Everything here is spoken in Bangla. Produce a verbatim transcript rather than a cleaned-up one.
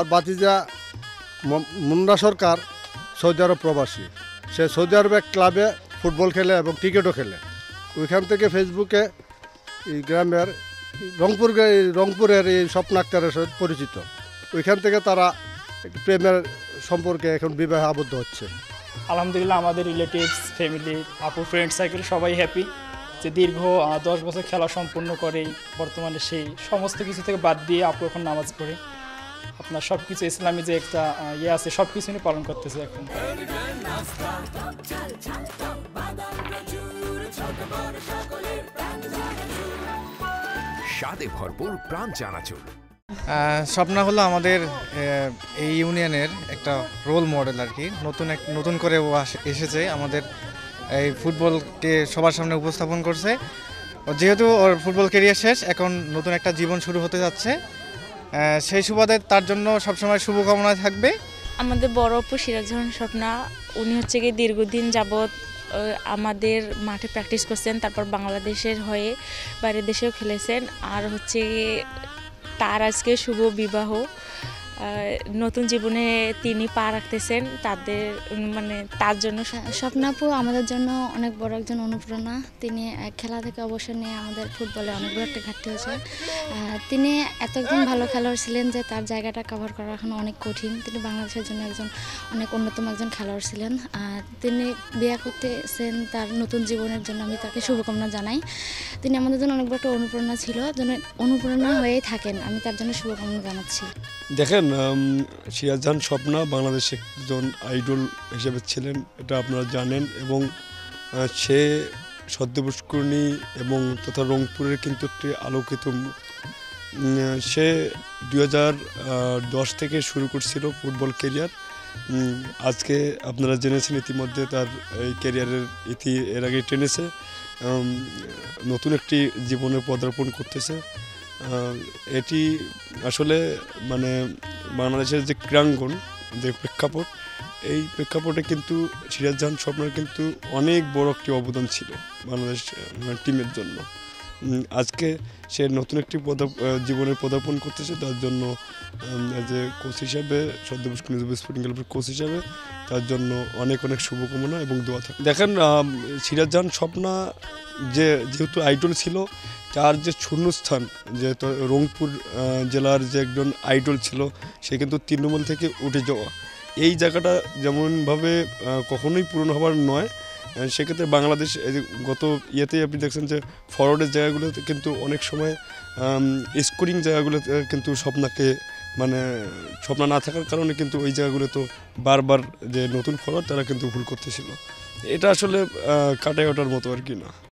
আমার বাতিজা মুন্না সরকার সৌদি আরব প্রবাসী। সে সৌদি আরব এক ক্লাবে ফুটবল খেলে এবং ক্রিকেটও খেলে। ওইখান থেকে ফেসবুকে এই গ্রামের রংপুর রংপুরের এই স্বপ্ন আক্তারের সাথে পরিচিত। ওইখান থেকে তারা প্রেমের সম্পর্কে এখন বিবাহে আবদ্ধ হচ্ছে। আলহামদুলিল্লাহ আমাদের রিলেটিভস, ফ্যামিলি, আপু, ফ্রেন্ড সার্কেল সবাই হ্যাপি যে দীর্ঘ দশ বছর খেলা সম্পূর্ণ করেই বর্তমানে সেই সমস্ত কিছু থেকে বাদ দিয়ে আপু এখন নামাজ পড়ে আপনার সব কিছু ইসলামী যে একটা ইয়ে আছে সব কিছু নিয়ে পালন করতেছে এখন। স্বাদে ভরপুর প্রাণ চানাচুর। স্বপ্না হলো আমাদের এই ইউনিয়নের একটা রোল মডেল আর কি। নতুন এক নতুন করে ও এসেছে আমাদের এই ফুটবলকে সবার সামনে উপস্থাপন করছে। যেহেতু ওর ফুটবল ক্যারিয়ার শেষ, এখন নতুন একটা জীবন শুরু হতে যাচ্ছে। সেই সুবাদে তার জন্য সবসময় শুভকামনা থাকবে। আমাদের বড় আপু সিরাত জাহান স্বপ্না, উনি হচ্ছে গিয়ে দীর্ঘদিন যাবৎ আমাদের মাঠে প্র্যাকটিস করছেন, তারপর বাংলাদেশের হয়ে বাইরের দেশেও খেলেছেন। আর হচ্ছে তার আজকে শুভ বিবাহ, নতুন জীবনে তিনি পা রাখতেছেন। তাদের মানে তার জন্য স্বপ্না আপু আমাদের জন্য অনেক বড় একজন অনুপ্রেরণা। তিনি খেলা থেকে অবসর নিয়ে আমাদের ফুটবলে অনেক বড় একটা ঘাটতি হয়েছে। তিনি এত একজন ভালো খেলোয়াড় ছিলেন যে তার জায়গাটা কভার করা এখন অনেক কঠিন। তিনি বাংলাদেশের জন্য একজন অনেক অন্যতম একজন খেলোয়াড় ছিলেন। তিনি বিয়ে করতেছেন তার নতুন জীবনের জন্য, আমি তাকে শুভকামনা জানাই। তিনি আমাদের জন্য অনেক বড় একটা অনুপ্রেরণা ছিল, যেন অনুপ্রেরণা হয়েই থাকেন। আমি তার জন্য শুভকামনা জানাচ্ছি। দেখেন, সিরাত জাহান স্বপ্না বাংলাদেশে একজন আইডল হিসেবে ছিলেন, এটা আপনারা জানেন। এবং সে সদ্যপুষ্করণী এবং তথা রংপুরের কিন্তু একটি আলোকিত মুখ। সে দুই হাজার দশ থেকে শুরু করছিল ফুটবল ক্যারিয়ার। আজকে আপনারা জেনেছেন ইতিমধ্যে তার এই ক্যারিয়ারের ইতি এর আগে টেনেছে, নতুন একটি জীবনে পদার্পণ করতেছে। এটি আসলে মানে বাংলাদেশের যে ক্রীড়াঙ্গন, যে প্রেক্ষাপট, এই প্রেক্ষাপটে কিন্তু সিরাত জাহান স্বপ্নার কিন্তু অনেক বড় একটি অবদান ছিল বাংলাদেশ টিমের জন্য। আজকে সে নতুন একটি জীবনের পদার্পণ করতেছে, তার জন্য যে কোচ হিসাবে সদ্যপুষ্করণী স্পোর্টিং ক্লাবের কোচ হিসাবে তার জন্য অনেক অনেক শুভকামনা এবং দোয়া থাকে। দেখেন, সিরাত জাহান স্বপ্না যে যেহেতু আইডল ছিল, তার যে শূন্যস্থান, যে রংপুর জেলার যে একজন আইডল ছিল, সে কিন্তু তৃণমূল থেকে উঠে যাওয়া, এই জায়গাটা যেমনভাবে কখনোই পূরণ হওয়ার নয়। সেক্ষেত্রে বাংলাদেশ গত ইয়েতেই আপনি দেখছেন যে ফরওয়ার্ডের জায়গাগুলোতে কিন্তু অনেক সময় স্কোরিং জায়গাগুলোতে কিন্তু স্বপ্নাকে মানে স্বপ্না না থাকার কারণে কিন্তু ওই জায়গাগুলো তো বারবার যে নতুন ফরওয়ার্ড তারা কিন্তু ভুল করতেছিল। এটা আসলে কাটাই ওঠার মতো আর কি না।